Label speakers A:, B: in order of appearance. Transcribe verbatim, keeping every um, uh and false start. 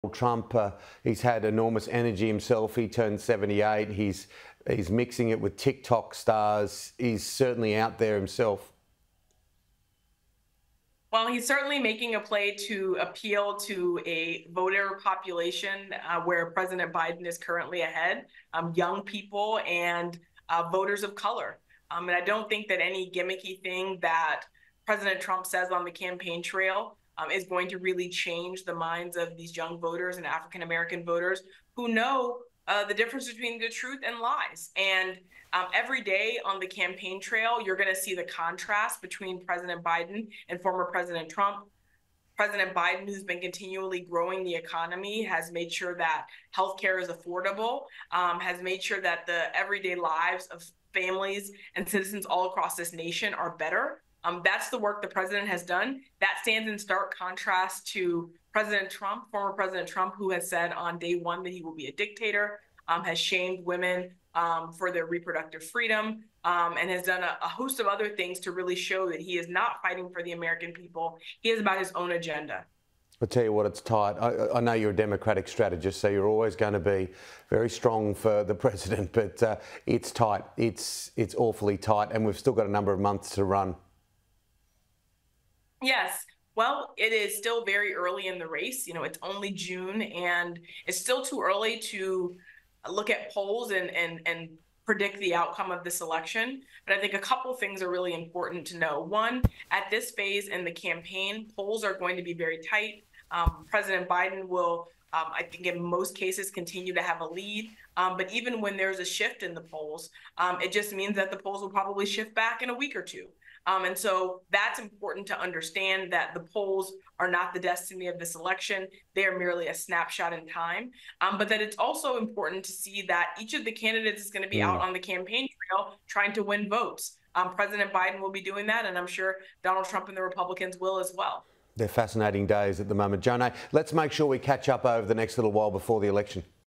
A: Trump, uh, he's had enormous energy himself. He turned seventy-eight. He's he's mixing it with TikTok stars. He's certainly out there himself.
B: Well, he's certainly making a play to appeal to a voter population uh, where President Biden is currently ahead, um, young people and uh, voters of color. Um, and I don't think that any gimmicky thing that President Trump says on the campaign trail um, is going to really change the minds of these young voters and African-American voters who know uh, the difference between the truth and lies. And um, every day on the campaign trail, you're going to see the contrast between President Biden and former President Trump. President Biden, who's been continually growing the economy, has made sure that healthcare is affordable, um, has made sure that the everyday lives of families and citizens all across this nation are better. Um, that's the work the president has done. That stands in stark contrast to President Trump, former President Trump, who has said on day one that he will be a dictator, um, has shamed women um, for their reproductive freedom, um, and has done a, a host of other things to really show that he is not fighting for the American people. He is about his own agenda.
A: I'll tell you what, it's tight. I, I know you're a Democratic strategist, so you're always going to be very strong for the president, but uh, it's tight. It's, it's awfully tight, and we've still got a number of months to run.
B: Yes. Well, it is still very early in the race. You know, it's only June, and it's still too early to look at polls and and and predict the outcome of this election. But I think a couple things are really important to know. One, at this phase in the campaign, polls are going to be very tight. Um, President Biden will, um, I think in most cases, continue to have a lead. Um, but even when there's a shift in the polls, um, it just means that the polls will probably shift back in a week or two. Um, and so that's important to understand, that the polls are not the destiny of this election. They are merely a snapshot in time. Um, but that it's also important to see that each of the candidates is going to be mm. out on the campaign trail trying to win votes. Um, President Biden will be doing that, and I'm sure Donald Trump and the Republicans will as well.
A: They're fascinating days at the moment. Jonae, let's make sure we catch up over the next little while before the election.